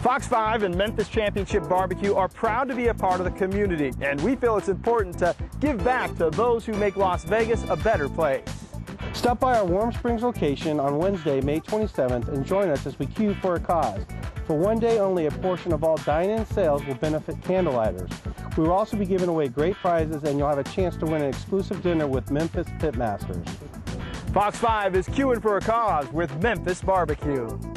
Fox 5 and Memphis Championship BBQ are proud to be a part of the community, and we feel it's important to give back to those who make Las Vegas a better place. Stop by our Warm Springs location on Wednesday, May 27th and join us as we queue for a cause. For one day only, a portion of all dine-in sales will benefit candlelighters. We will also be giving away great prizes, and you'll have a chance to win an exclusive dinner with Memphis Pitmasters. Fox 5 is queuing for a cause with Memphis BBQ.